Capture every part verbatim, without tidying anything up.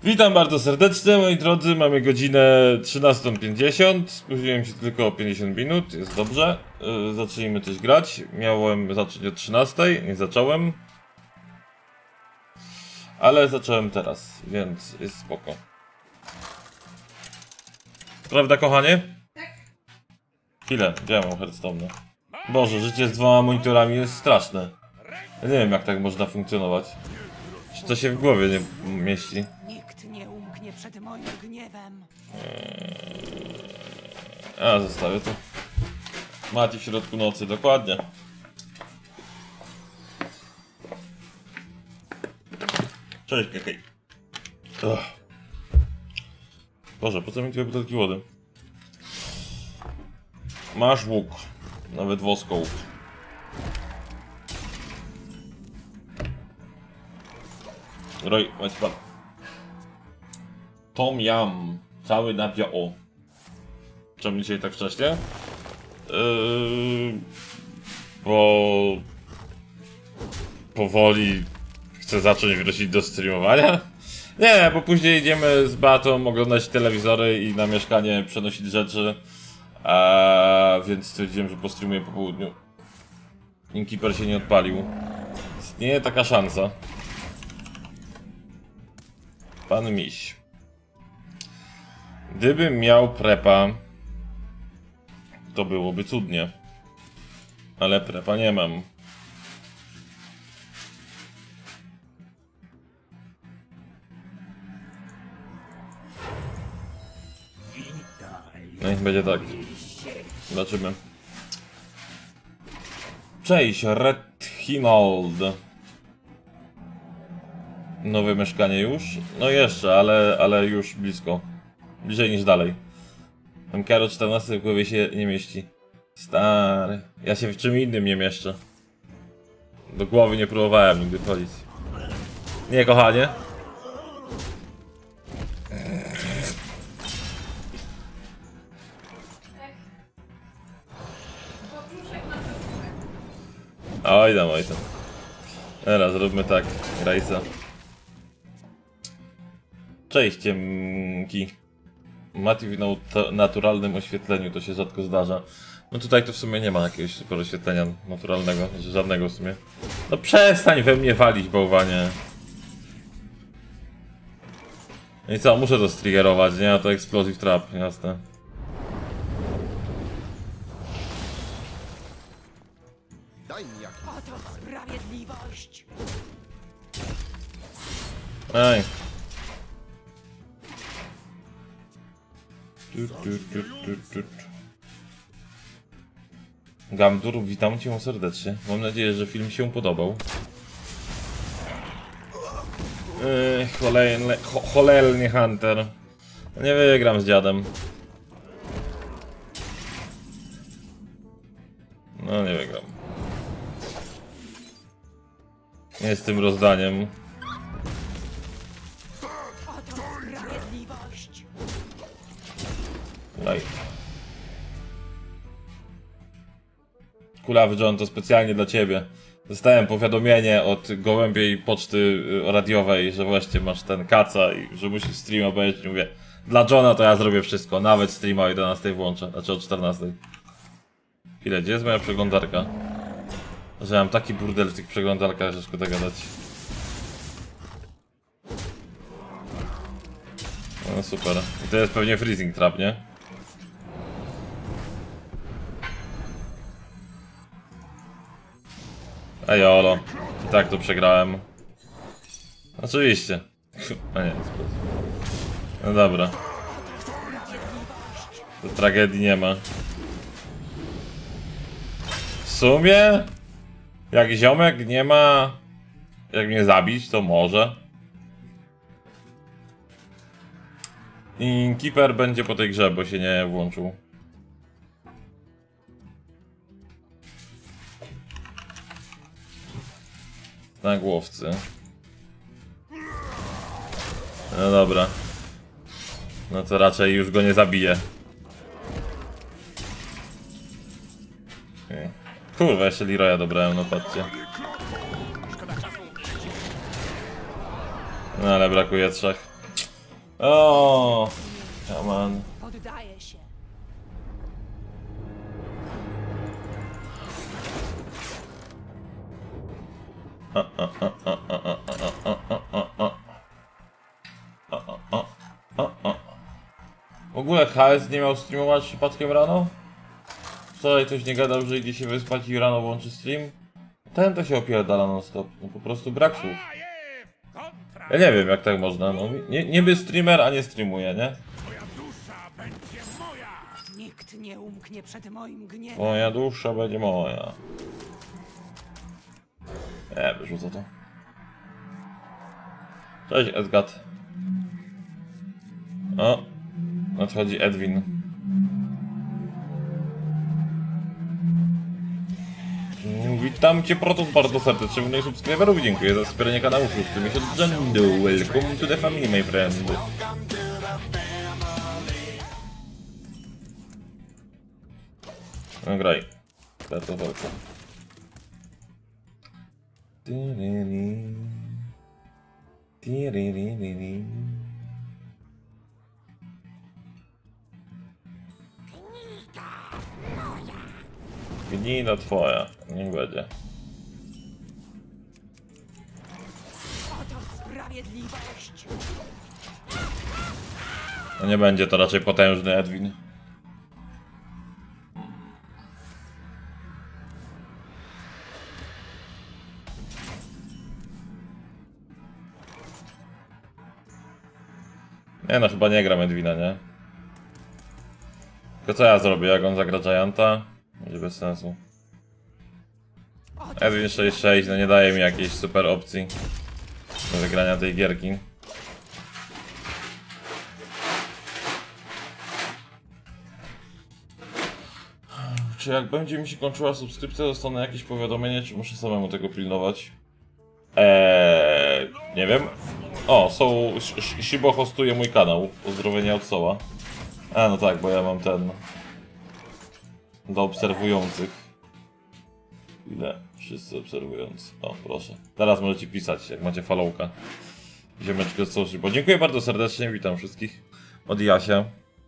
Witam bardzo serdecznie, moi drodzy. Mamy godzinę trzynastą pięćdziesiąt. Spóźniłem się tylko o pięćdziesiąt minut, jest dobrze. Yy, zacznijmy coś grać. Miałem zacząć o trzynastej, nie zacząłem. Ale zacząłem teraz, więc jest spoko. Prawda, kochanie? Tak. Chwilę, gdzie ja mam Hearthstone? Boże, życie z dwoma monitorami jest straszne. Ja nie wiem, jak tak można funkcjonować. Czy to się w głowie nie mieści? Nikt nie umknie przed moim gniewem. A, zostawię to. Mati w środku nocy, dokładnie. Cześć, Kekej. Boże, po co mi dwie butelki wody? Masz łuk. Nawet woską. Roj, macie pan. Tom Yum. Cały nabiał. Czemu dzisiaj tak wcześnie? Yy, bo... powoli chcę zacząć wrócić do streamowania. Nie, bo później idziemy z Batą oglądać telewizory i na mieszkanie przenosić rzeczy. A, więc stwierdziłem, że postreamuję po południu. Innkeeper się nie odpalił. Istnieje taka szansa. Pan Miś. Gdybym miał prepa, to byłoby cudnie. Ale prepa nie mam. No niech będzie tak. Zobaczymy. Cześć, Red Hinold. Nowe mieszkanie już? No jeszcze, ale, ale już blisko. Bliżej niż dalej. M K R czternaście w głowie się nie mieści. Stary. Ja się w czym innym nie mieszczę. Do głowy nie próbowałem nigdy wchodzić. Nie, kochanie. Oj tam, oj tam. Teraz zróbmy tak, Rajsa. Cześć, ciemki. Mati w nat naturalnym oświetleniu, to się rzadko zdarza. No tutaj to w sumie nie ma jakiegoś super oświetlenia naturalnego, żadnego w sumie. No przestań we mnie walić, bałwanie. No i co, muszę to striggerować, nie? A to Explosive Trap, jasne. Oto sprawiedliwość. Ej. Tu, tu, tu, tu, tu. Gamdur, witam cię serdecznie. Mam nadzieję, że film się podobał. Yy, cholernie, cho, cholernie Hunter. Nie wygram z dziadem. No nie wygram. Nie z tym rozdaniem. Oto sprawiedliwość. Daj. Kulawy John, to specjalnie dla ciebie. Dostałem powiadomienie od gołębiej poczty radiowej, że właśnie masz ten kaca i że musisz streama obejrzeć. Mówię, dla Johna to ja zrobię wszystko, nawet streama o jedenastej włączę, znaczy o czternastej. Chwilę, gdzie jest moja przeglądarka? Że mam taki burdel w tych przeglądarkach, że szkoda gadać. No super. I to jest pewnie freezing trap, nie? Ejolo. I tak to przegrałem. Oczywiście. A nie, spod. No dobra. To tragedii nie ma. W sumie... Jak ziomek nie ma... Jak mnie zabić, to może. I Keeper będzie po tej grze, bo się nie włączył. Na głowcy. No dobra. No to raczej już go nie zabiję. Kurwa, jeszcze Leroya dobrałem, no patrzcie. No ale brakuje trzech. O, come on. Poddaję się. W ogóle H S nie miał streamować przypadkiem rano? Wczoraj ktoś nie gadał, że idzie się wyspać i rano włączy stream? Ten to się opierdala non stop. No po prostu brak słów. Ja nie wiem jak tak można, no nie, niby streamer, a nie streamuje, nie? Nikt nie umknie przed moim gniewem. Moja dusza będzie moja. Nie, wyrzucę to. Cześć Edgat. O, nadchodzi Edwin. Witam cię Protos bardzo serdecznie, moich subskryberów, dziękuję za wspieranie kanału szósty miesiąc z rzędu. Welcome to the family, my friend. No graj. Bardzo walka. Gnida twoja, niech będzie. Oto sprawiedliwość. No nie będzie to raczej potężny Edwin. Nie no, chyba nie gram Edwina, nie? Tylko co ja zrobię, jak on zagra Gianta? Będzie bez sensu. Edwin sześć sześć, no nie daje mi jakiejś super opcji do wygrania tej gierki. Czy jak będzie mi się kończyła subskrypcja, dostanę jakieś powiadomienie, czy muszę samemu tego pilnować? Eee, nie wiem. O, są. Shibo hostuje mój kanał. Pozdrowienia od Soła. A no tak, bo ja mam ten. Do obserwujących. Ile? Wszyscy obserwujący. O, proszę. Teraz możecie pisać, jak macie followka. Ziomeczko z Shibo. Dziękuję bardzo serdecznie, witam wszystkich. Od Jasia.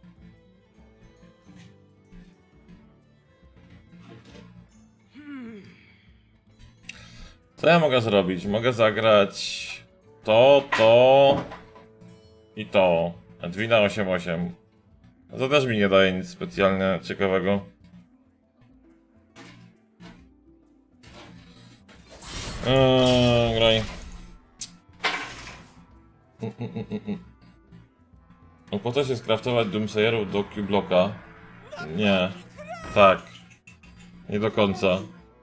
Co ja mogę zrobić? Mogę zagrać to, to i to. Edwina osiem osiem. To też mi nie daje nic specjalnie ciekawego. Eee, graj. No po to się skraftować Doomsayerów do Q-Blocka? Nie. Tak. Nie do końca.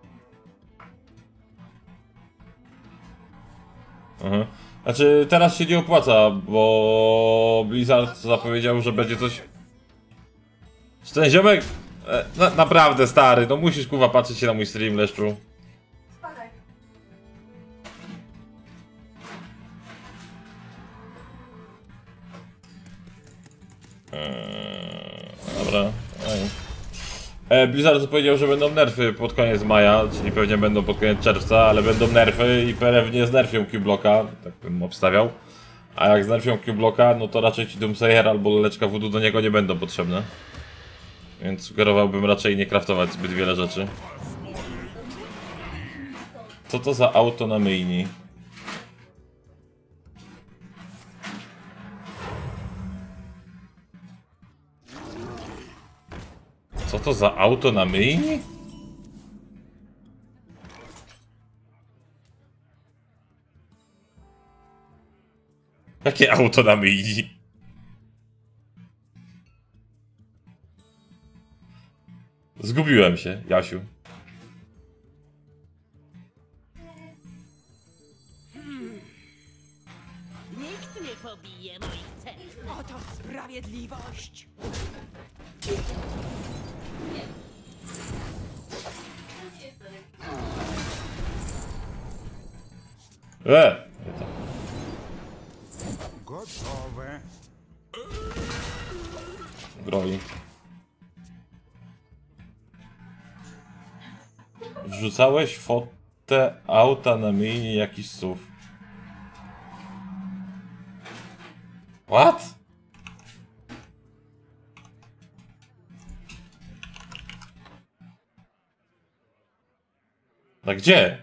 Mhm. Znaczy, teraz się nie opłaca, bo Blizzard zapowiedział, że będzie coś... Czy ten ziomek... E, na, naprawdę stary, no musisz kurwa patrzeć się na mój stream, Leszczu. Eee, dobra. Oj. E, Blizzard powiedział, że będą nerfy pod koniec maja, czyli pewnie będą pod koniec czerwca, ale będą nerfy i pewnie znerfią Q-Blocka, tak bym obstawiał. A jak znerfią Q-Blocka, no to raczej ci Doomsayer albo leczka voodoo do niego nie będą potrzebne. Więc sugerowałbym raczej nie craftować zbyt wiele rzeczy. Co to za auto na myjni? Co to za auto na myjni? Jakie auto na myjni? Zgubiłem się, Jasiu. Nikt nie pobije moich celów. Oto sprawiedliwość. E! Gotowe. Groi. Wrzucałeś fotę auta na myjni jakiś S U V. What? A gdzie?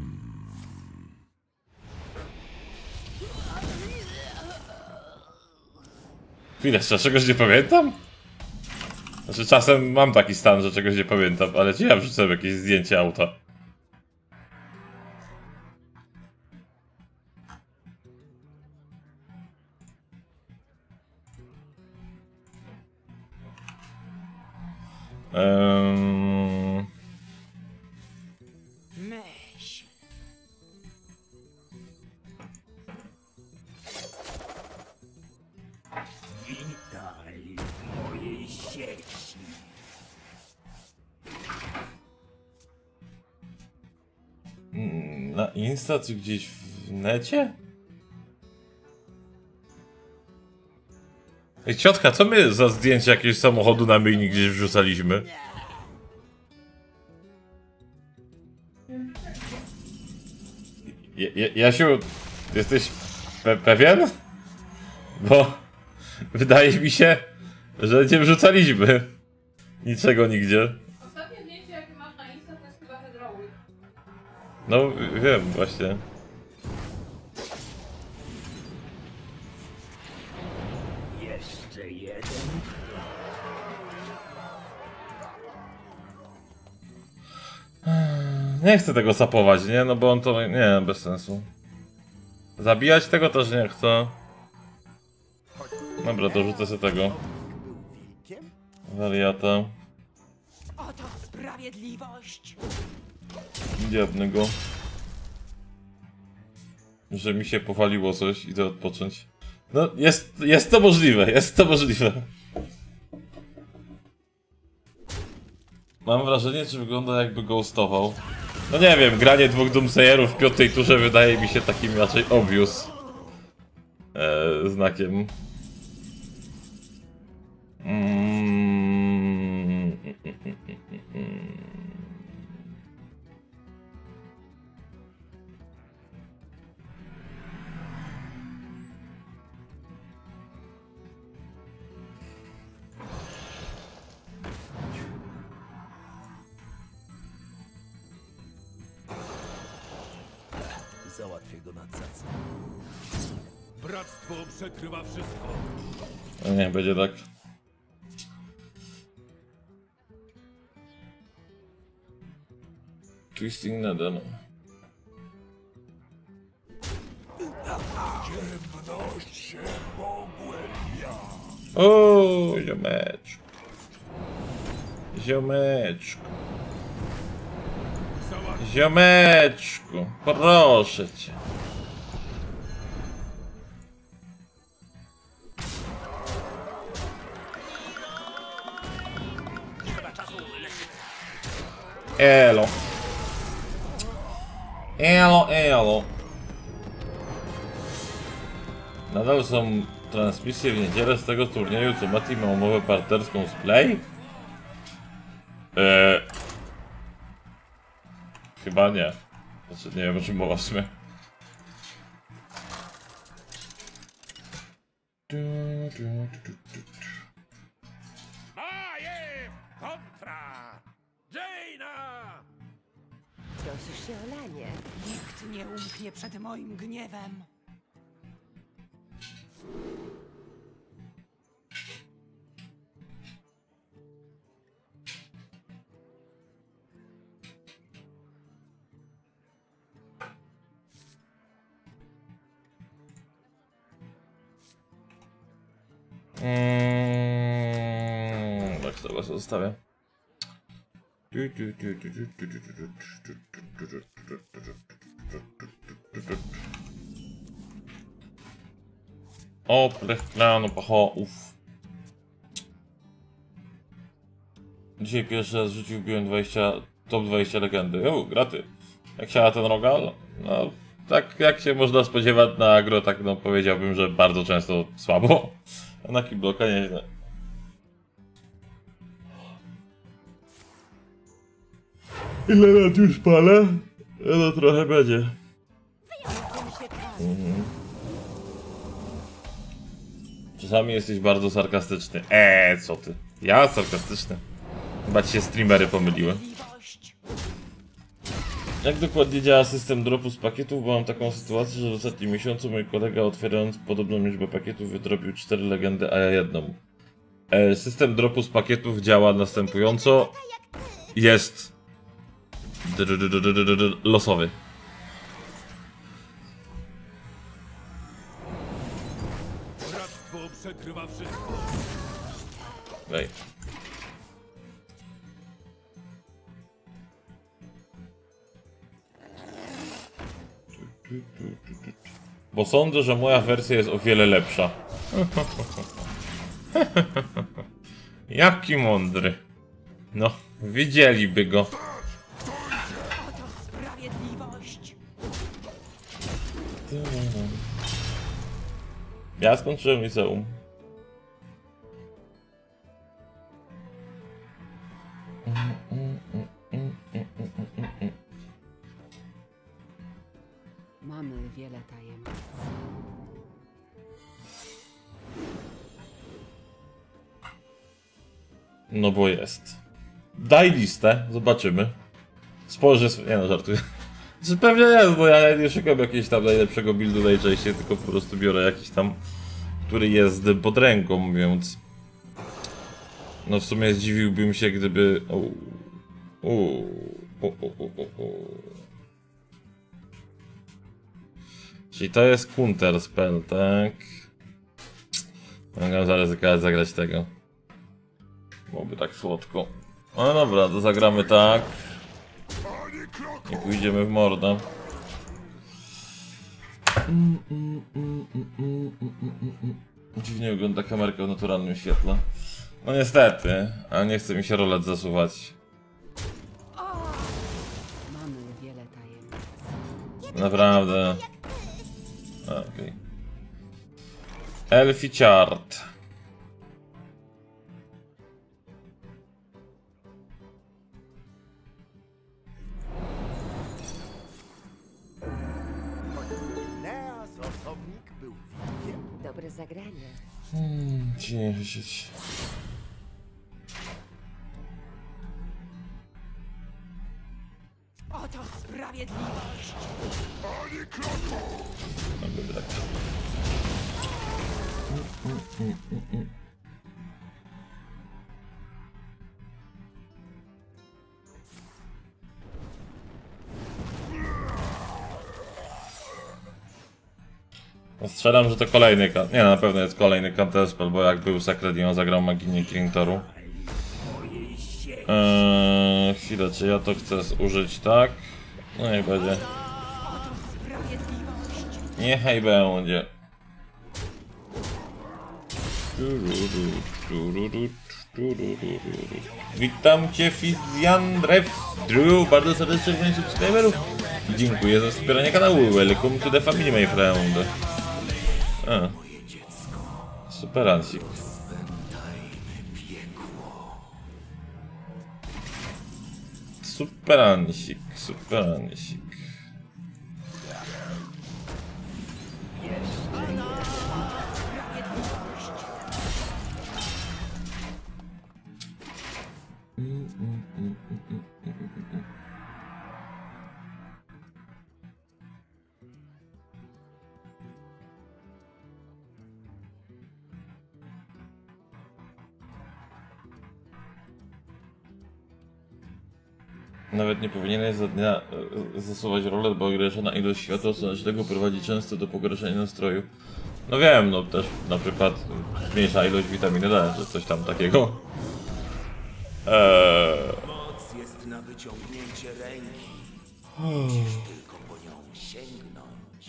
Chwilę, czy ja czegoś nie pamiętam? Znaczy czasem mam taki stan, że czegoś nie pamiętam, ale czy ja wrzucę jakieś zdjęcie auta? Um... Myśl. Witaj w mojej sieci. Na Insta czy gdzieś w necie? Ej, ciotka, co my za zdjęcie jakiegoś samochodu na myjni gdzieś wrzucaliśmy? Ja, ja, Jasiu, jesteś pe pewien? Bo wydaje mi się, że nie wrzucaliśmy niczego nigdzie. Ostatnie zdjęcie, jakie masz na Insta, to jest chyba hydraulik. No, wiem właśnie. Jeszcze jeden. Nie chcę tego sapować, nie? No bo on to... Nie, bez sensu. Zabijać tego też nie chcę. Dobra, to rzucę sobie tego. Był wilkiem? Wariata. Oto sprawiedliwość. Jednego. Że mi się powaliło coś, idę odpocząć. No, jest, jest to możliwe, jest to możliwe. Mam wrażenie, że wygląda jakby ghostował. No nie wiem, granie dwóch Doomsayerów w piątej turze wydaje mi się takim raczej obvious e, znakiem. Mm. Załatwię go na cacy. Bractwo przekrywa wszystko. No nie, będzie tak. Twisting nadal. Ciemność się pogłębia. O, ziomeczku. Ziomeczku. Ziomeczku, proszę cię. Elo. Elo, elo. Nadal są transmisje w niedzielę z tego turnieju, co Mati ma umowę partnerską z Play? Eee... Chyba nie. Znaczy nie wiem, o czym mowa w sumie. Maje! Kontra! Jaina! Prosisz się o lanie. Nikt nie umknie przed moim gniewem. Mm, tak sobie zostawię. O, plechplano, pacho, uff. Dzisiaj pierwszy raz w życiu wbiłem dwadzieścia, top dwadzieścia legendy. O, graty. Jak siała ten Rogal? No, tak jak się można spodziewać na agro, tak no powiedziałbym, że bardzo często słabo. A na Kibloka nieźle. Ile lat już palę? No trochę będzie. Mhm. Czasami jesteś bardzo sarkastyczny. Eee, co ty? Ja sarkastyczny? Chyba ci się streamery pomyliły. Sprawiedliwość. Jak dokładnie działa system dropu z pakietów? Bo mam taką sytuację, że w ostatnim miesiącu mój kolega, otwierając podobną liczbę pakietów, wydrobił cztery legendy, a ja jedną. E, system dropu z pakietów działa następująco. Jest losowy. Bractwo przekrywa wszystko. Ej. Bo sądzę, że moja wersja jest o wiele lepsza. Jaki mądry. No, widzieliby go. Oto sprawiedliwość. Ja skończyłem liceum. Mamy wiele tajemnic. No bo jest. Daj listę, zobaczymy. Spojrzę... Nie no, żartuję. Czy pewnie jest, bo ja nie szukam jakiegoś tam najlepszego buildu najczęściej, tylko po prostu biorę jakiś tam, który jest pod ręką, więc... No w sumie zdziwiłbym się, gdyby... Uuu. Uuu. Czyli to jest counter spell, tak? Mogę zaryzykować zagrać tego. Byłoby tak słodko. No dobra, to zagramy tak. I pójdziemy w mordę. Dziwnie wygląda kamerka w naturalnym świetle. No niestety, a nie chce mi się rolet zasuwać. Mamy wiele tajemnic. Naprawdę. Okej. Okay. Elfi chart. Neas osobnik był wilkiem. Dobre zagranie. Hmm, dziesięć. Oto sprawiedliwość. Mogę tak. No strzelam, że to kolejny kan... Nie, na pewno jest kolejny counterspell, bo jak był Sacred i on zagrał magię Kiringtoru. Eee, chwilę, czy ja to chcę użyć, tak? No niech będzie. Oto sprawiedliwość. Niechaj będzie. Witam cię, Fizjandrew, Drew, bardzo serdecznie w subskryberów. I dziękuję za wspieranie kanału. Welcome to the family, my friend. A. Superancik. Superancik, superancik. Nawet nie powinieneś za dnia e, zasuwać rolę, bo ograniczona ilość światła słonecznego prowadzi często do pogorszenia nastroju. No wiem, no też na przykład zmniejsza ilość witaminy D, że coś tam takiego. Eee... Moc jest na wyciągnięcie ręki. Musisz tylko po nią sięgnąć.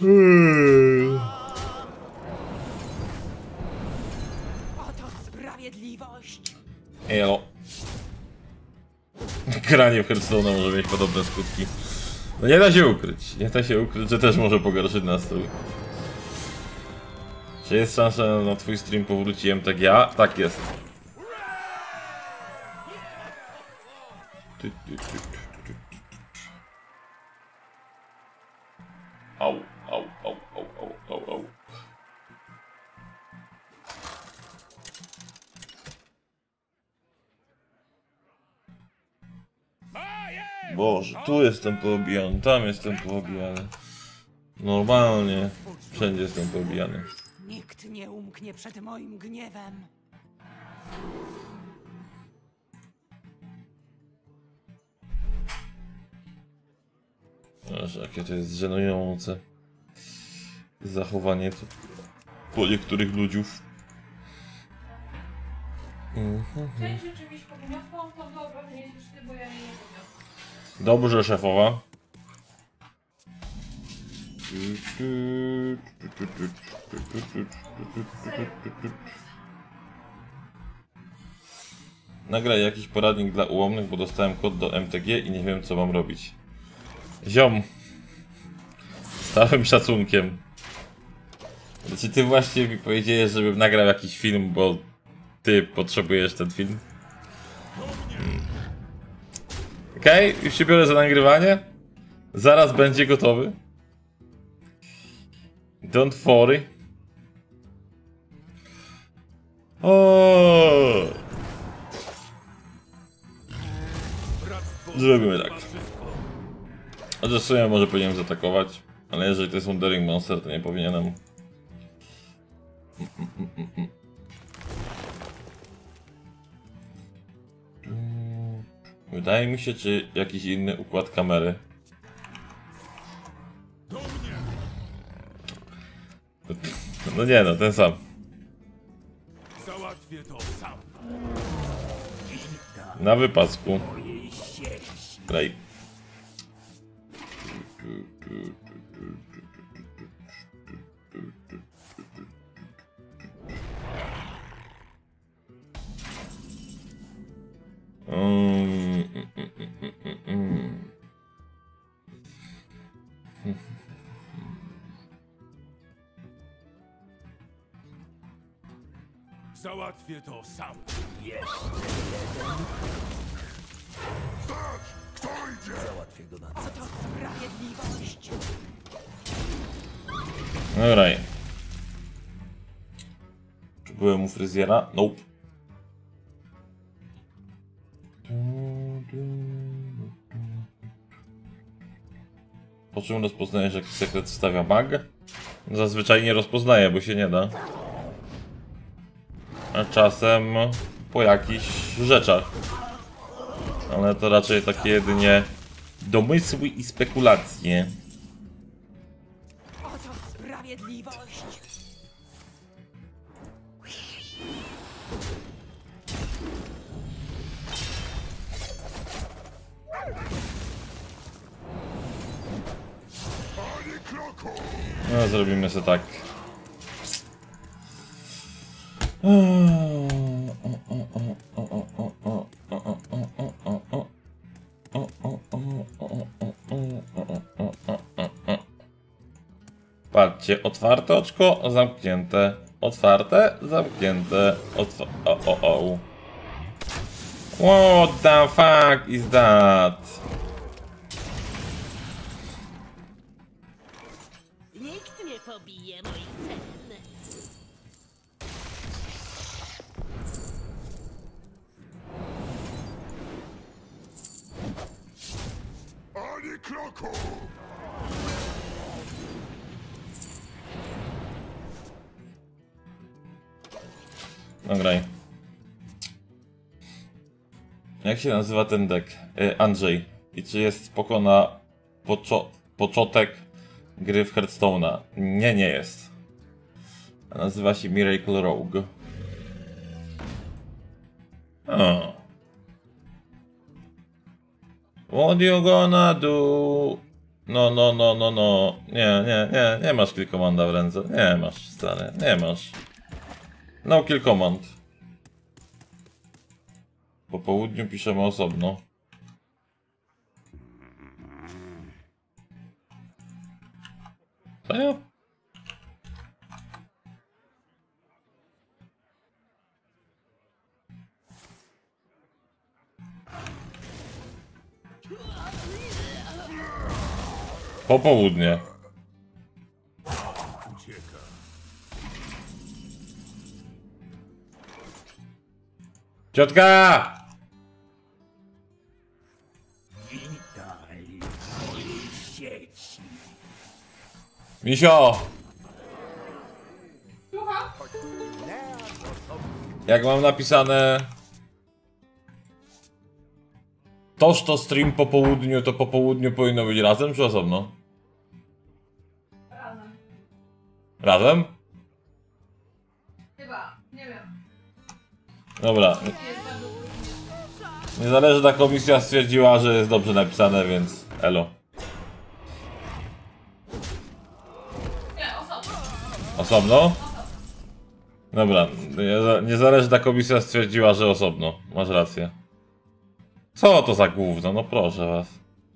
Oto sprawiedliwość. Elo. Granie w Hearthstone'a może mieć podobne skutki. No nie da się ukryć, nie da się ukryć, że też może pogorszyć nastrój. Czy jest szansa na twój stream powróci M T G A? Tak jest. Ty, ty, ty, ty, ty, ty. Au, au, au, au, au, au, au. Fire! Boże, tu jestem poobijany, tam jestem poobijany. Normalnie, wszędzie jestem poobijany. Nikt nie umknie przed moim gniewem. Aż jakie to jest żenujące zachowanie to po niektórych ludziów. Mhm. Część rzeczy mi się podniosła, to dobra, nie jest ty, bo ja jej nie podniosłam. Dobrze, szefowa. Nagraj jakiś poradnik dla ułomnych, bo dostałem kod do M T G i nie wiem co mam robić. Ziom. Z całym szacunkiem. Znaczy ty właśnie mi powiedziałeś, żebym nagrał jakiś film, bo ty potrzebujesz ten film. Hmm. Okej, okay, już się biorę za nagrywanie. Zaraz będzie gotowy. Don't worry. O. Zrobimy tak. Chociaż w sumie może powinienem zaatakować, ale jeżeli to jest Wandering Monster, to nie powinienem. Wydaje mi się, czy jakiś inny układ kamery. No nie no, ten sam. Załatwię to sam. Na wypadku. Play. Um, mm, mm, mm, mm. Załatwię to sam. Oto sprawiedliwość. Dobra. Czy byłem u fryzjera? Nope. Po czym rozpoznajesz, jaki sekret stawia mag? Zazwyczaj nie rozpoznaję, bo się nie da. A czasem po jakichś rzeczach. Ale to raczej takie jedynie domysły i spekulacje. Oto sprawiedliwość. No, zrobimy sobie tak. Patrzcie, otwarte oczko, zamknięte. Otwarte, zamknięte. Otwa o, o, o. What the fuck is that? Nikt nie pobije moich cen. Ani kroku! Nagraj. Jak się nazywa ten deck? Yy, Andrzej. I czy jest spoko na poczo początek gry w Hearthstone'a? Nie, nie jest. Nazywa się Miracle Rogue. O. What you gonna do? No, no, no, no, no. Nie, nie, nie, nie masz kill commanda w ręce. Nie masz, stary, nie masz. No kill command. Po południu piszemy osobno. Serio? Popołudnie. Ucieka. Ciotka! Witam. Misio! Słucham? Jak mam napisane... Toż to stream po południu, to po południu powinno być razem czy osobno? Razem. Razem? Chyba, nie wiem. Dobra. Jest bardzo trudno. Niezależna komisja stwierdziła, że jest dobrze napisane, więc elo. Nie, osobno. Osobno? Dobra, nieza- niezależna komisja stwierdziła, że osobno. Masz rację. Co to za gówno? No proszę was.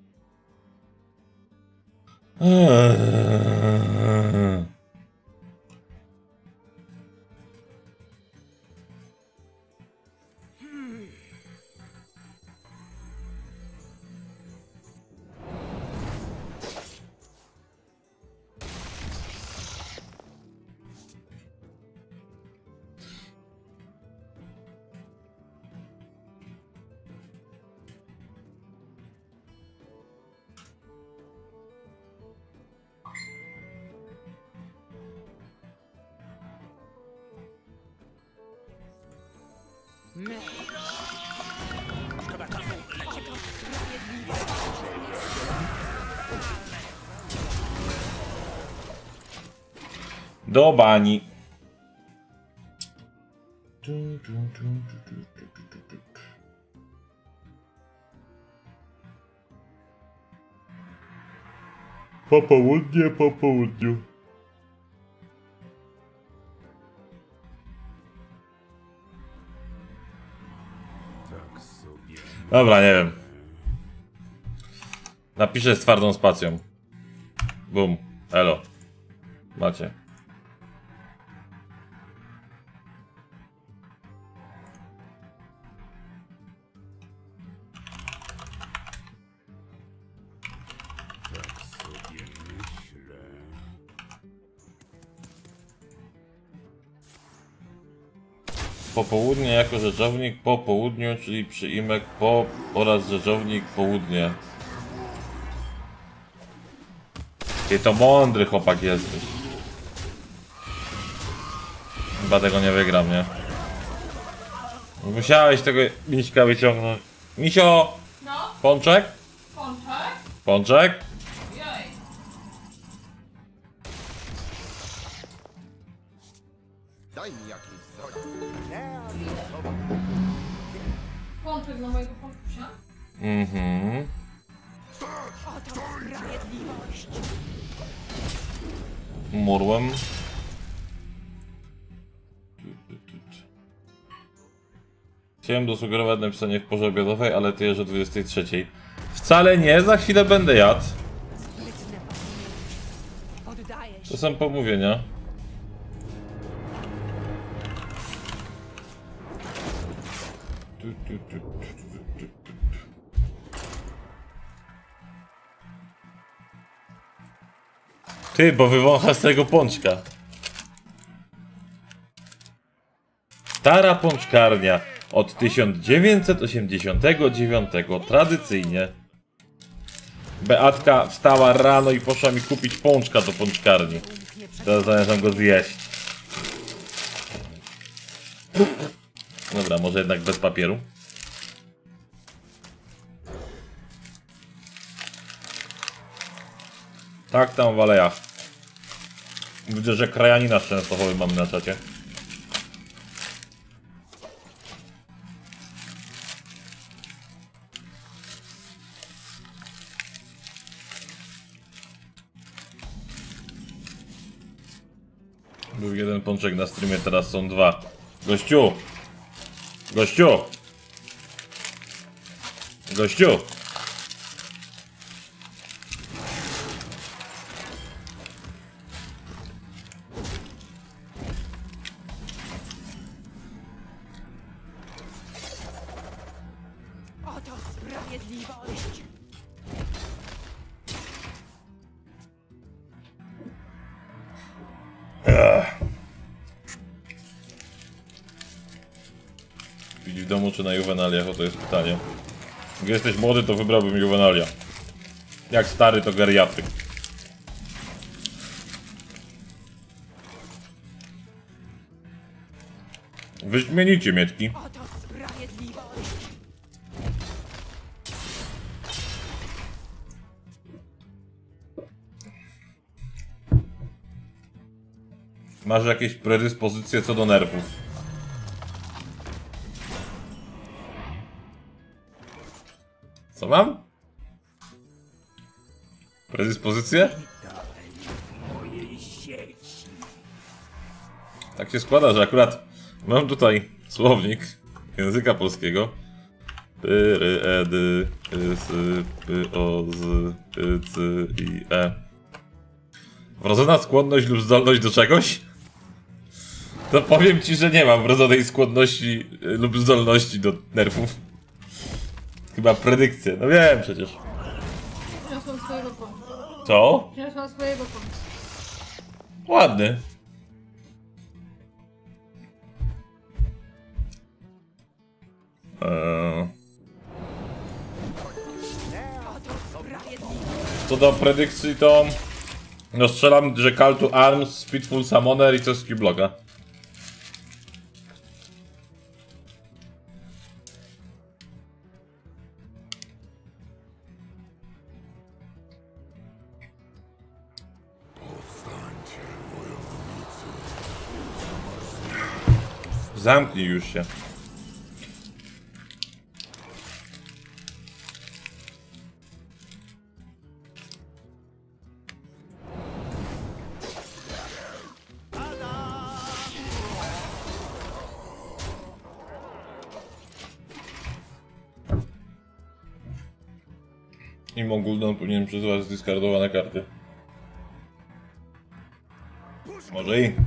Eee. Do bani. Popołudnie, po południu. Tak sobie. Dobra, nie wiem. Napiszę z twardą spacją. Bum. Elo. Macie. Tak sobie myślę. Popołudnie jako rzeczownik po południu, czyli przyimek po oraz rzeczownik południe. Ty to mądry chłopak jesteś. Chyba tego nie wygram, nie? Musiałeś tego miśka wyciągnąć. Misio! No, Pączek? pączek. Pączek? Jej. Daj mi jakiś zrod. Pączek dla mojego pączusia. Mhm. Oto sprawiedliwość. Murłem. Chciałem dosugerować napisanie w porze obiadowej, ale ty jesz o dwudziestej trzeciej. Wcale nie, za chwilę będę jadł. Sprytne pomyłki. Poddaję się. To są pomówienia. Tu, tu, tu, tu, tu, tu, tu. Ty, bo wywącha z tego pączka. Stara pączkarnia od tysiąc dziewięćset osiemdziesiątego dziewiątego tradycyjnie. Beatka wstała rano i poszła mi kupić pączka do pączkarni. Teraz zamierzam go zjeść. Dobra, może jednak bez papieru. Tak tam w alejach. Widzę, że krajanina z Częstochowy mamy na czacie. Był jeden pączek na streamie, teraz są dwa. Gościu! Gościu! Gościu! Oto sprawiedliwość. Widzi w domu czy na juwenaliach? O, to jest pytanie. Jak jesteś młody, to wybrałbym juwenalia. Jak stary, to geriatryk. Wyśmienicie, Mietki. Oto sprawiedliwość. Masz jakieś predyspozycje co do nerwów? Co mam? Predyspozycje? Mojej sieci. Tak się składa, że akurat mam tutaj słownik języka polskiego. Pyry, edy, pysy, py, o, z, y, cy, i, e. Wrodzona skłonność lub zdolność do czegoś? To powiem ci, że nie mam wrodzonej skłonności y, lub zdolności do nerwów. Chyba predykcje, no wiem przecież. Przyniosłam swojego pomysłu. Co? Przyniosłam swojego pomysłu. Ładny. Eee. Co do predykcji to... No strzelam, że Call to Arms, Speedful Summoner i coś z Keyblocka. Zamknij już się. I Moguldan powinien przesyłać zdiskardowane karty. Może i.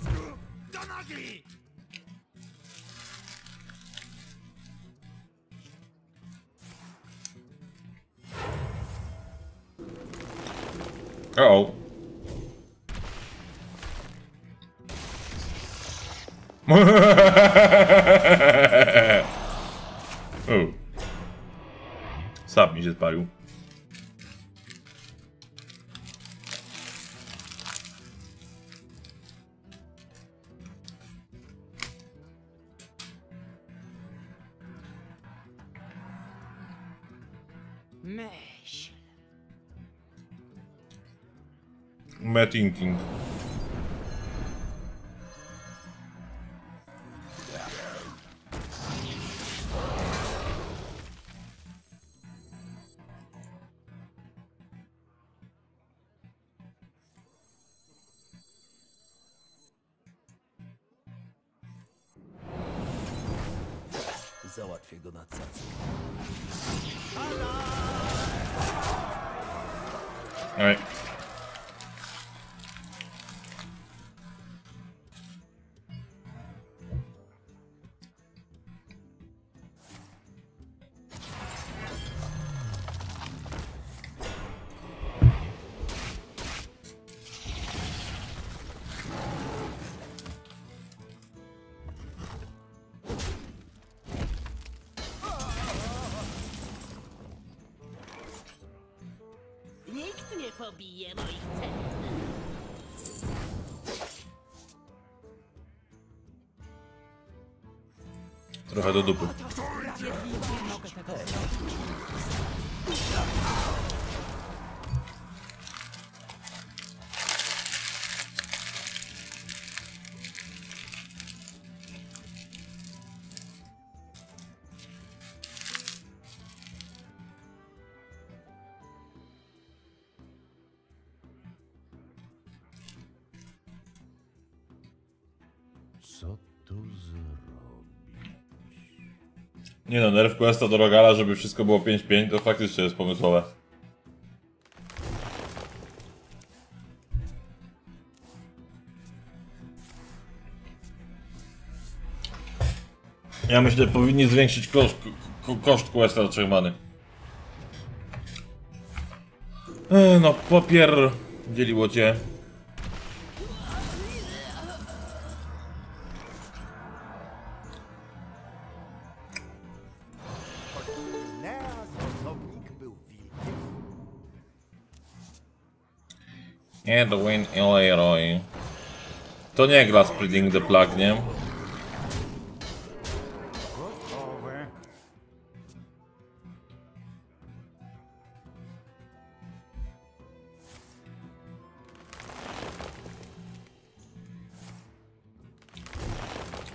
O. O. Sam mi się spalił. Myśl. Metinking. Załatwię go na cacy. Oj. Nikt nie pobije moich cen. Trochę do dupy. Oto sprawiedliwość. Nie mogę tego zrobić. Co tu zrobić? Nie no, nerw questa do Rogala, żeby wszystko było pięć pięć, to faktycznie jest pomysłowe. Ja myślę, że powinni zwiększyć koszt, koszt questa do trzech many. E, no, papier dzieliło cię. Neas osobnik był wilkiem. Nie, the win Leroy. To nie gra Spreading the Plague, nie?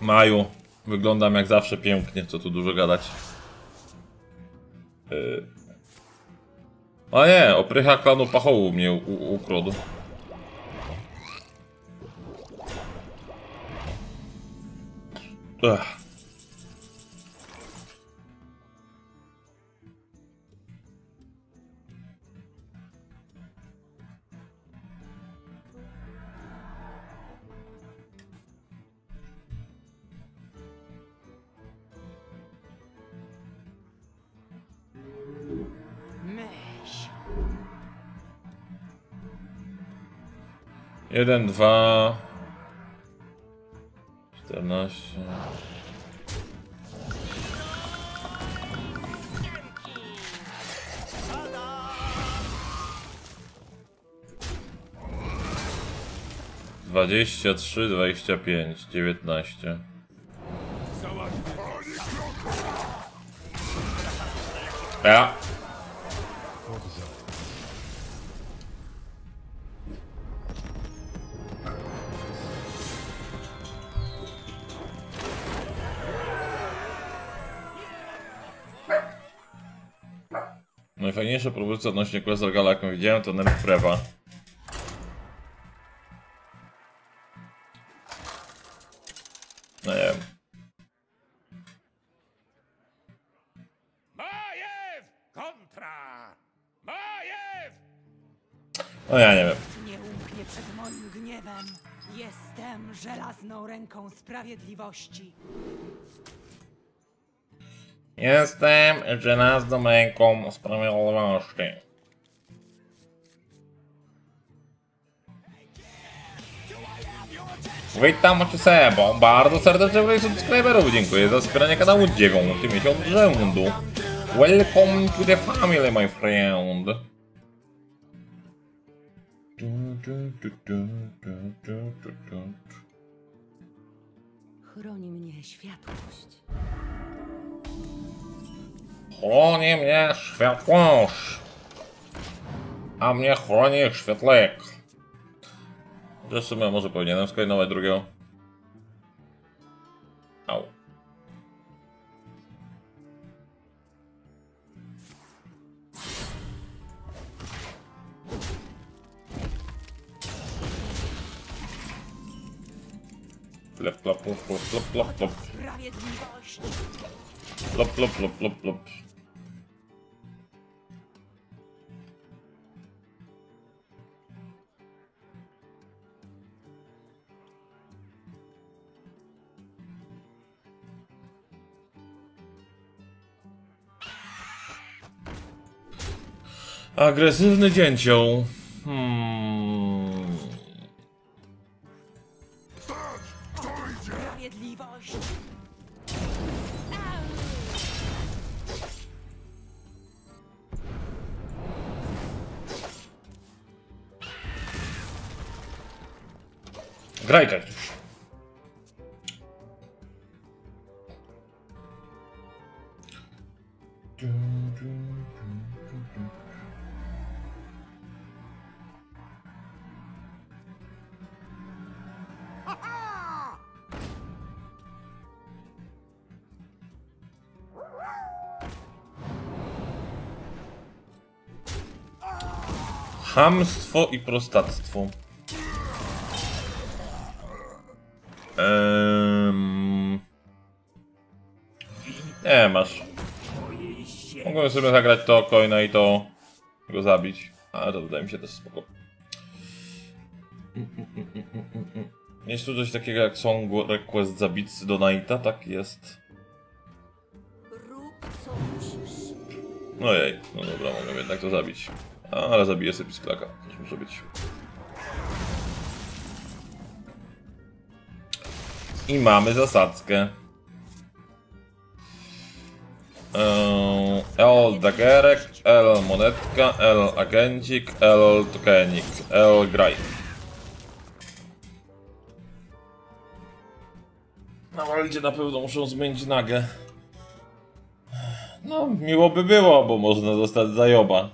Maju, wyglądam jak zawsze pięknie, co tu dużo gadać. Yy. A nie, oprycha klanu pachołu mnie ukradł. Ech. Myśl. Jeden, dwa... Czternaście... Dwadzieścia trzy, dwadzieścia pięć, dziewiętnaście. Ja. Najfajniejsza propozycja odnośnie Quest Regala, jaką widziałem, to Nerf Prewa. No nie wiem. Majew! Kontra! Majew! No ja nie wiem. Nie umknie przed moim gniewem. Jestem żelazną ręką sprawiedliwości. Jestem żelazną ręką sprawiedliwości. Witam Cię Sebo, bardzo serdecznie dla subskryberów, dziękuję za wspieranie kanału dziewiąty miesiąc rzędu. Welcome to the family, my friend. Chroni mnie światłość. Chroni mnie światłość. A mnie chroni świetlek. Że w sumie może powinienem skoinować drugiego. Au. Plop, plop, plop, plop, plop, plop, plop. Sprawiedliwość. Plop, plop, plop, plop, plop. Agresywny dzięcioł. Hmm. Sprawiedliwość. Graj, graj. Chamstwo i prostactwo. Ehm... Nie masz. Mogłem sobie zagrać to coina i to go zabić, ale to wydaje mi się też spoko. Jest tu coś takiego jak song request zabitcy do Knighta, tak jest. Rób co musisz. Ojej, no dobra, mogę jednak to zabić. A, ale zabiję sobie pisklaka, też może być. I mamy zasadzkę. L dagerek, L monetka, L agencik, L tokenik, L graj. Na waldzie na pewno muszą zmienić nagę. No, miło by było, bo można zostać zajoba.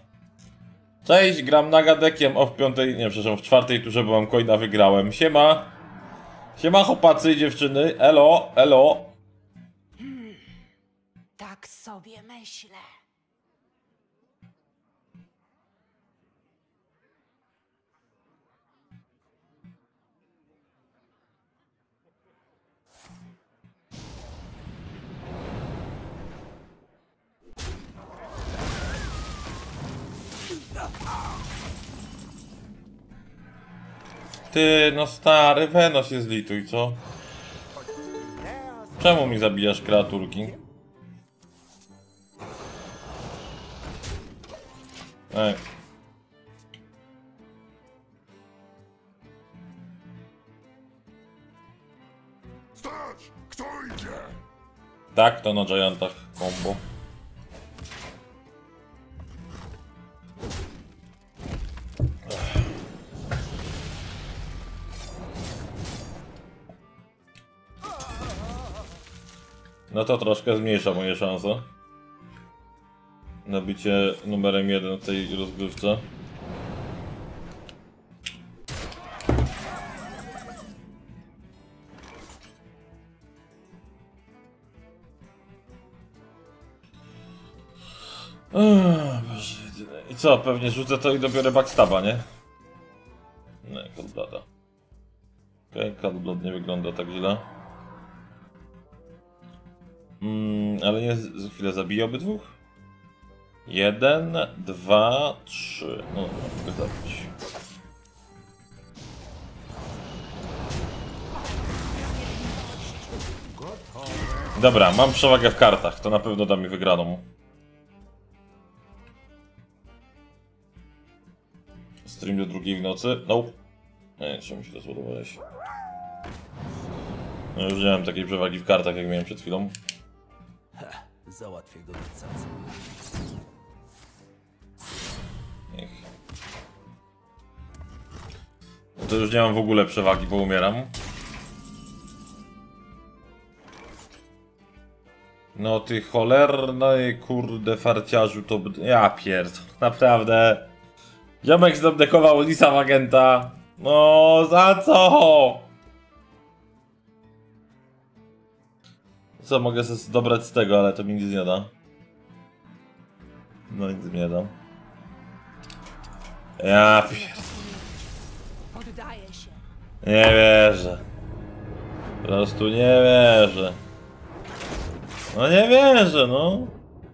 Cześć, gram nagadekiem, o w piątej, nie przepraszam, w czwartej turze, bo mam coina, wygrałem. Siema! Siema chłopacy i dziewczyny, elo, elo. Tak sobie myślę. Ty, no stary, Wenos się zlituj, co? Czemu mi zabijasz kreaturki? Ej. Stać! Kto idzie? Tak, to na Giantach combo. No to troszkę zmniejsza moje szanse na bycie numerem jeden w tej rozgrywce. I co, pewnie rzucę to i dobiorę backstaba, nie? Nie, Coldblooda. Okej, okay, Coldblood nie wygląda tak źle. Mm, ale nie za chwilę zabiję obydwóch? Jeden, dwa, trzy. No, mogę zabić. Dobra, mam przewagę w kartach, to na pewno da mi wygraną. Stream do drugiej w nocy? Nope. Nie, czemu się to zładowałeś? No już nie mam takiej przewagi w kartach, jak miałem przed chwilą. Załatwię go do cacy. Niech. No to już nie mam w ogóle przewagi, bo umieram. No ty cholerny kurde farciarzu, to... Ja pierdolę, naprawdę. Ziomek zdobdekował Lisa w agenta. No za co? Co mogę sobie dobrać z tego, ale to mi nic nie da. No nic mi nie da. Ja pierdolę. Poddaję się. Nie wierzę. Po prostu nie wierzę. No nie wierzę, no.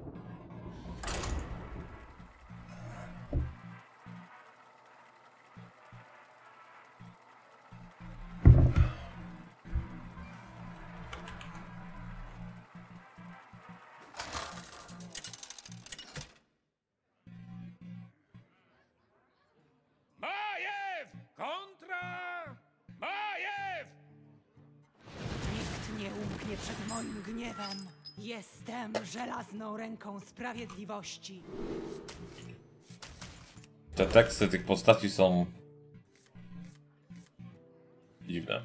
Majew! Kontra! Majew! Nikt nie umknie przed moim gniewem. Jestem żelazną ręką sprawiedliwości. Te teksty tych postaci są dziwne.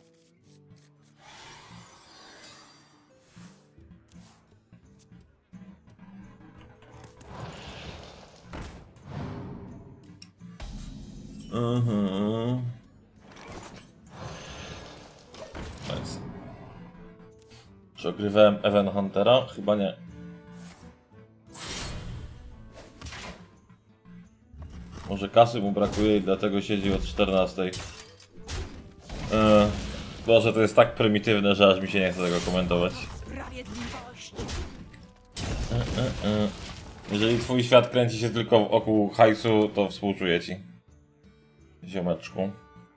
Mhm. Nice. Czy ogrywałem Even Huntera? Chyba nie. Może kasy mu brakuje i dlatego siedzi od czternastej. Eee, Boże, to jest tak prymitywne, że aż mi się nie chce tego komentować. Sprawiedliwość. Eee, eee. Jeżeli twój świat kręci się tylko wokół hajsu, to współczuję ci. Ziomeczku.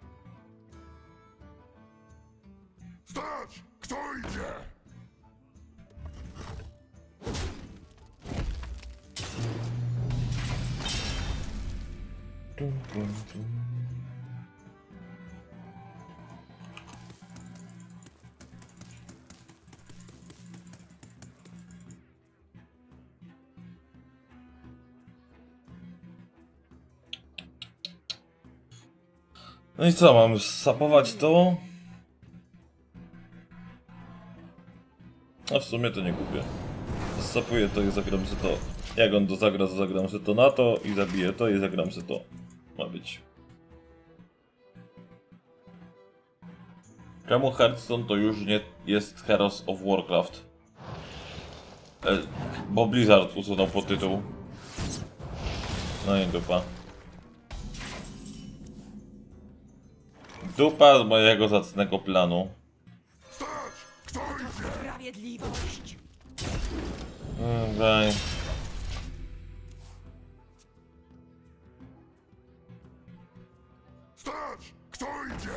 Stać! Kto idzie? No i co, mam sapować to? A w sumie to nie kupię. Sapuję to i zagram sobie to. Jak on to zagra, to zagram sobie to na to i zabiję to i zagram sobie to. Ma być. Czemu Hearthstone to już nie jest Heroes of Warcraft? E, bo Blizzard usunął podtytuł. No i dupa. Dupa z mojego zacnego planu. Stać! Kto idzie? Sprawiedliwość. Daj. Stać! Kto idzie?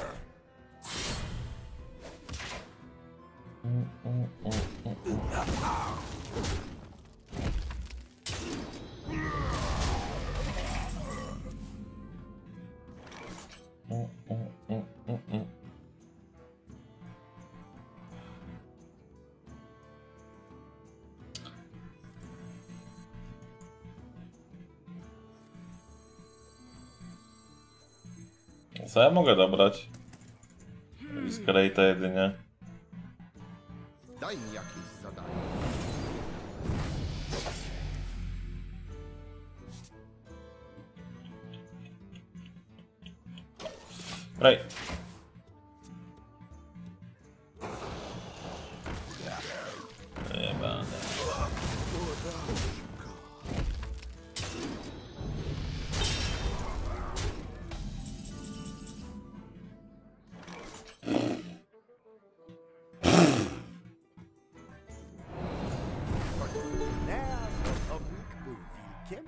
Co ja mogę dobrać? Z Greata jedynie. Daj mi jakieś zadanie. Right. Nie będę. Neas osobnik był wilkiem?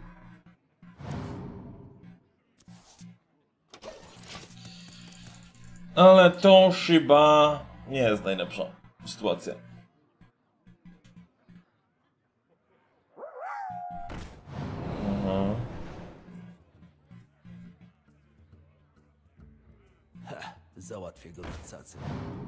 Ale to Shiba nie jest najlepsza sytuacja. Mhm. Załatwię go na cacy.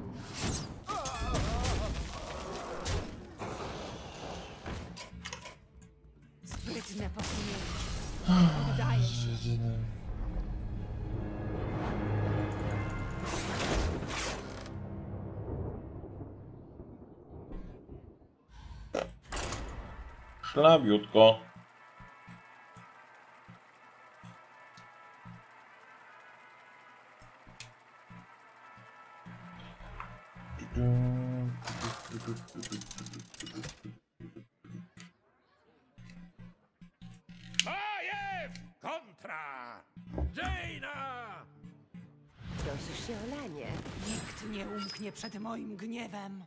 Sprytne posunięcie. Udaje się. Szlabiutko. Majew! Kontra! Jaina! Prosisz się o lanie. Nikt nie umknie przed moim gniewem.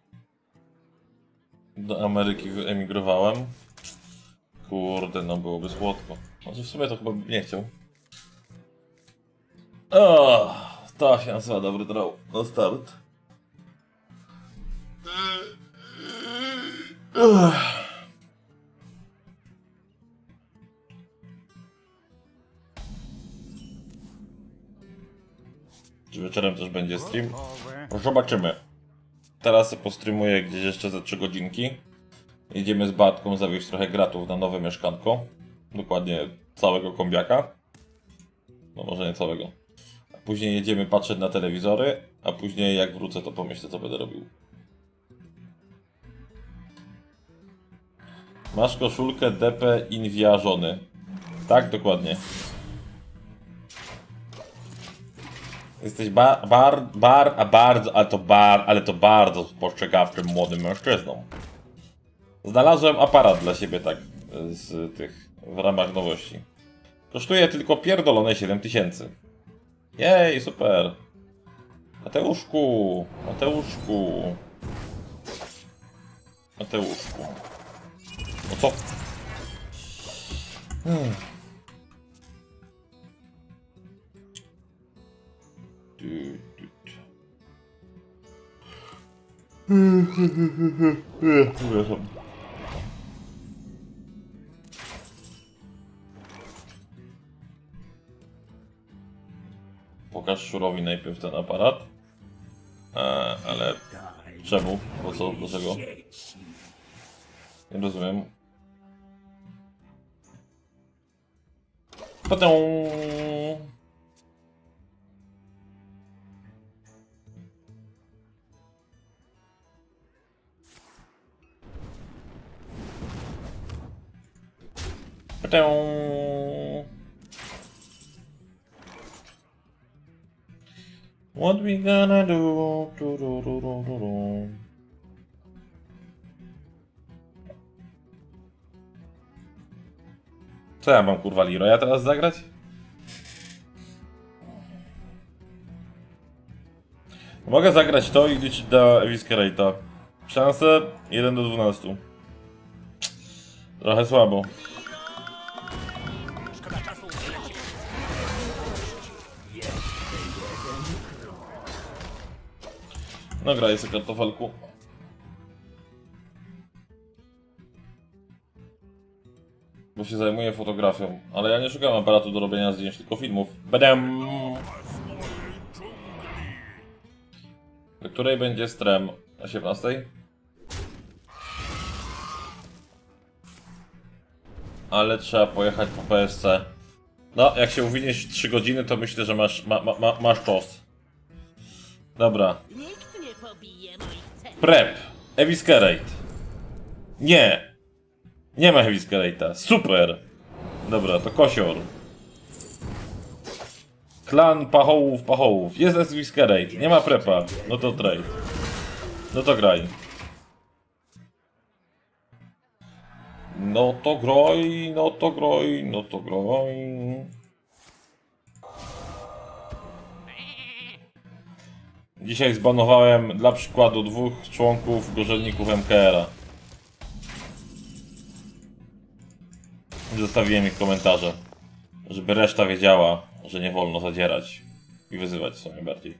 Do Ameryki wyemigrowałem. Kurde, no byłoby słodko. Może w sumie to chyba bym nie chciał. O, to się nazywa dobry draw. No start. Czy wieczorem też będzie stream? Zobaczymy. Teraz sobie postreamuję gdzieś jeszcze za trzy godzinki. Jedziemy z Batką zawieźć trochę gratów na nowe mieszkanko. Dokładnie całego kombiaka. No może nie całego. A później jedziemy patrzeć na telewizory, a później jak wrócę to pomyślę co będę robił. Masz koszulkę D P Inwiażony. Tak, dokładnie. Jesteś bar, bar, bar, a bardzo, ale to bar, ale to bardzo spostrzegawczym młodym mężczyzną. Znalazłem aparat dla siebie tak z tych w ramach nowości. Kosztuje tylko pierdolone siedem tysięcy. Jej, super. Mateuszku, Mateuszku. Mateuszku. No co? Hmm. Du, du, du. Przepraszam. Pokaż Szurowi najpierw ten aparat. E, ale czemu? Po co? Dlaczego? Nie rozumiem. Potem. Potem. What we gonna do? Du, du, du, du, du, du. Co ja mam kurwa Leroya teraz zagrać? Mogę zagrać to i liczyć do Eviscerate'a. Szanse jeden do dwunastu. Trochę słabo. No graj sobie kartofelku. Bo się zajmuję fotografią, ale ja nie szukam aparatu do robienia zdjęć, tylko filmów. Badam! Do której będzie strem? Na siedemnastej? Ale trzeba pojechać po P S C. No, jak się uwiniesz trzy godziny, to myślę, że masz, ma, ma, ma, masz czas. Dobra. Nikt nie pobije moich celów. Prep. Eviscerate. Nie. Nie ma Eviscerate'a. Super. Dobra, to kosior. Klan pachołów, pachołów. Jest Eviscerate. Nie ma prepa. No to trade. No to graj. No to groj, no to groj, no to groj. Dzisiaj zbanowałem dla przykładu dwóch członków gorzelników M K R-a. Zostawiłem ich komentarze, żeby reszta wiedziała, że nie wolno zadzierać i wyzywać co najbardziej.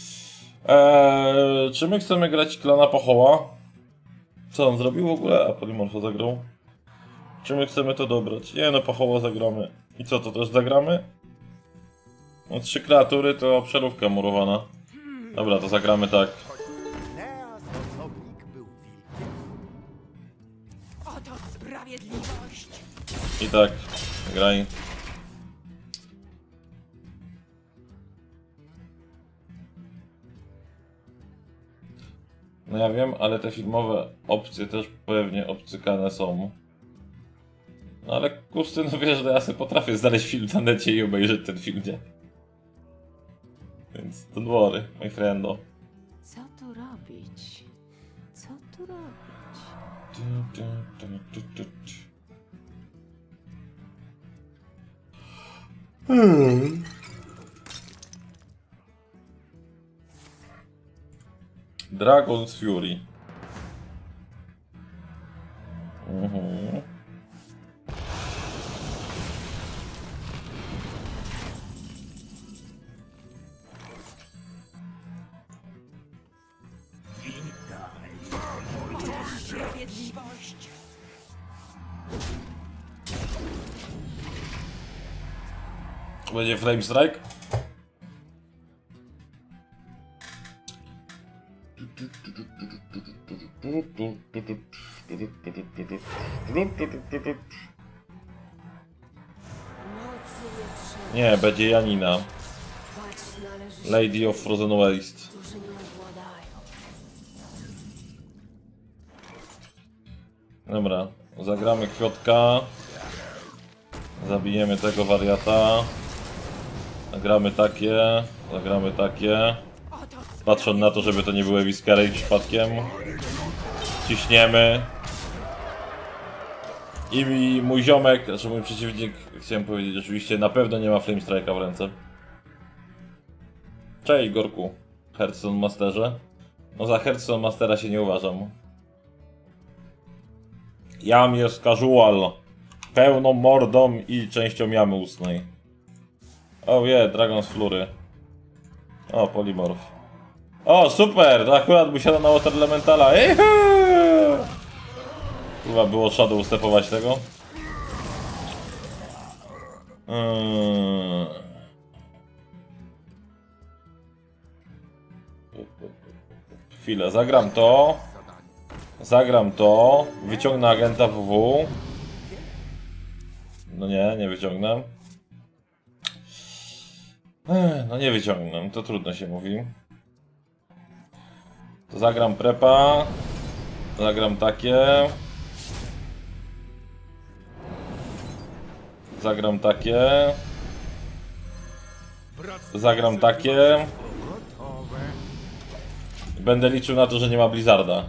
Eee, czy my chcemy grać klana Pachoła? Co on zrobił w ogóle? A Polymorfa zagrał? Czy my chcemy to dobrać? Nie no, Pachoła zagramy. I co, to też zagramy? No trzy kreatury to przelówka murowana. Dobra, to zagramy tak. Neas osobnik był wilkiem. Oto sprawiedliwość. I tak, graj. No ja wiem, ale te filmowe opcje też pewnie obcykane są. No ale kusty, no wiesz, że ja sobie potrafię znaleźć film na necie i obejrzeć ten film, nie? Więc don't worry, my friendo. Co tu robić? Co tu robić? Tu, tu, tu, tu, tu, tu. Hmm. Dragon's Fury. Mhm. Sprawiedliwość. Będzie Flame Strike? Nie, będzie Janina. Lady of Frozen Waste. Dobra, zagramy Kwiatka. Zabijemy tego wariata. Zagramy takie, zagramy takie. Patrząc na to, żeby to nie były Eviscerate przypadkiem. Ciśniemy. I mój ziomek, znaczy mój przeciwnik, chciałem powiedzieć oczywiście, na pewno nie ma Flame Strike'a w ręce. Cześć Gorku, Hearthstone Masterze. No za Hearthstone Mastera się nie uważam. Jam jest casual. Pełną mordą i częścią jamy ustnej. O wie, yeah, Dragon's Fury. O, Polymorph. O, super! To akurat by siadł na Water Elementala. Chyba było Shadow stepować tego. Hmm. Chwilę, zagram to. Zagram to. Wyciągnę agenta W W. No nie, nie wyciągnę. No nie wyciągnę, to trudno się mówi. To zagram prepa. Zagram takie. Zagram takie. Zagram takie. Będę liczył na to, że nie ma Blizzarda.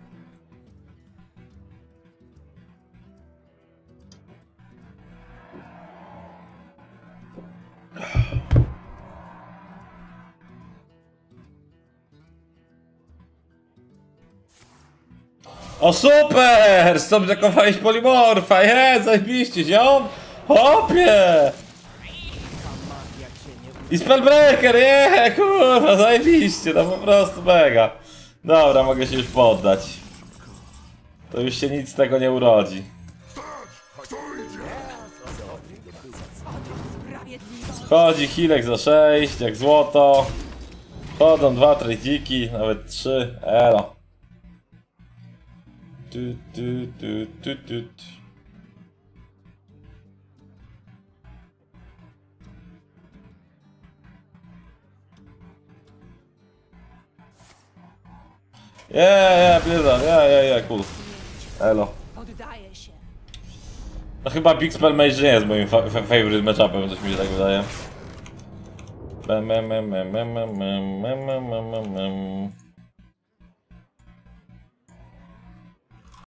O super! Stop zakowałeś polimorfa, je, zajebiście, ziom! Hopie! I Spellbreaker, je, kurwa, zajebiście, no po prostu mega. Dobra, mogę się już poddać. To już się nic z tego nie urodzi. Chodzi Hilek za sześć, jak złoto. Chodzą dwa trejdziki, nawet trzy, elo. Tu, tu, tu, tu, tu. Yeah, yeah, Blizzard, yeah, yeah, yeah, cool. Elo. Poddaję się. No chyba Big Spell Mage nie jest moim fa fa favorite matchupem, coś mi się tak wydaje. Mem, mem, mem, mem, mem, mem, mem, mem, mem, mem.